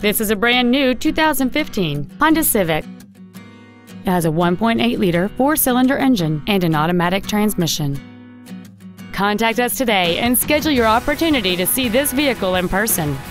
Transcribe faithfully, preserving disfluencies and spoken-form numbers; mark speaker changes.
Speaker 1: This is a brand new two thousand fifteen Honda Civic. It has a one point eight liter four-cylinder engine and an automatic transmission. Contact us today and schedule your opportunity to see this vehicle in person.